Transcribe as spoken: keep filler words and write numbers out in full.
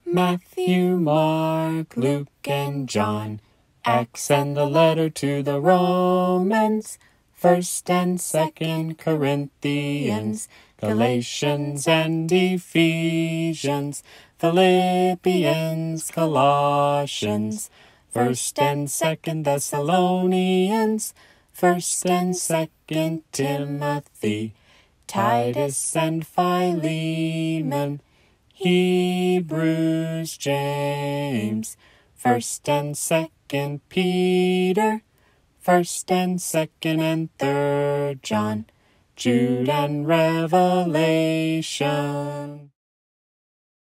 Matthew, Mark, Luke, and John, Acts and the letter to the Romans, First and Second Corinthians, Galatians and Ephesians, Philippians, Colossians, First and Second Thessalonians, First and Second Timothy, Titus and Philemon, Hebrews, James, First and Second Peter, First and Second and Third John, Jude and Revelation.